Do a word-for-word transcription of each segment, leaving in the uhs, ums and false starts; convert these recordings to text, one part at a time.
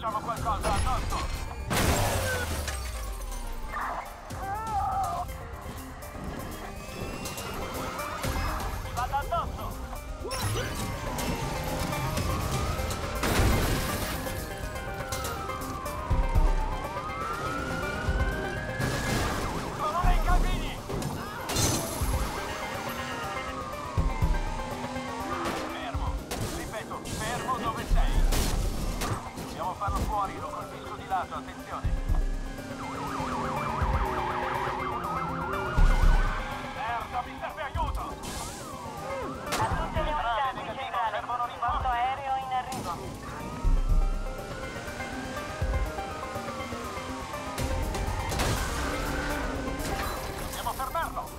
trovo qualcosa addosso! Mi vado addosso! Sono nei casini! Fermo! Ripeto, fermo dove sei! Dobbiamo farlo fuori, lo colpisco di lato, attenzione! Merda, mi serve aiuto! A tutte le unità di centrale, riposto aereo in arrivo. Dobbiamo fermarlo!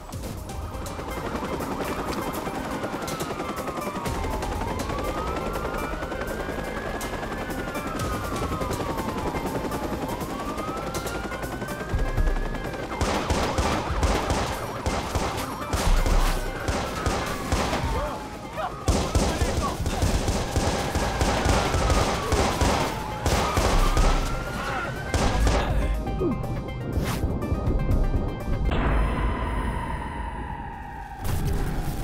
Ooh.